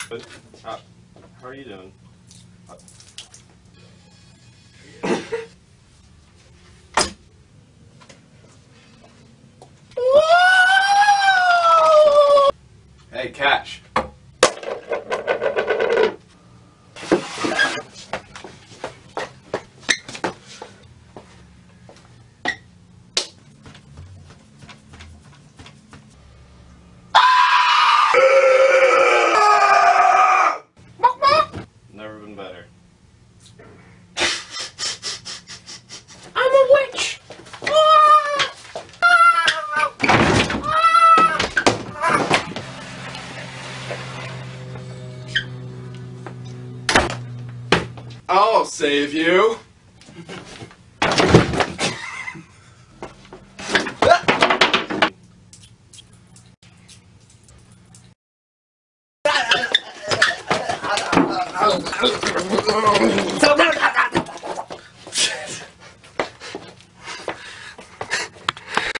But, how are you doing? Hey, catch. Never been better. I'm a witch! I'll save you.